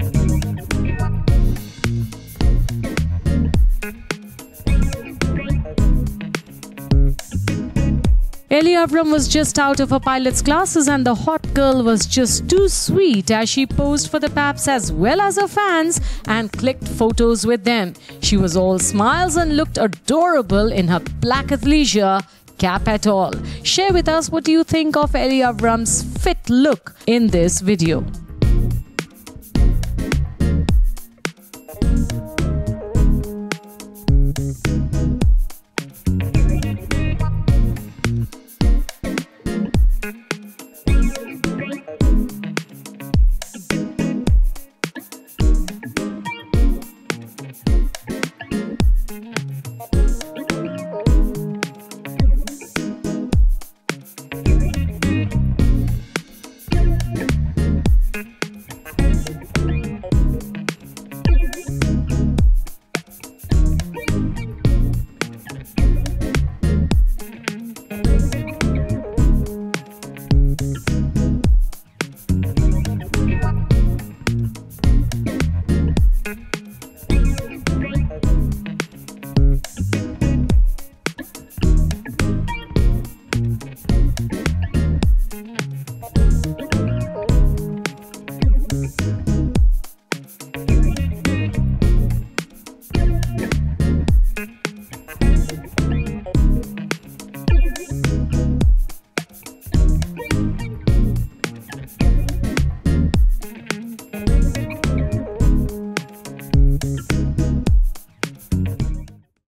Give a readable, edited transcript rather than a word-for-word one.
Elli AvRram was just out of her pilot's classes and the hot girl was just too sweet as she posed for the paps as well as her fans and clicked photos with them. She was all smiles and looked adorable in her black athleisure cap at all. Share with us what you think of Elli AvRram's fit look in this video.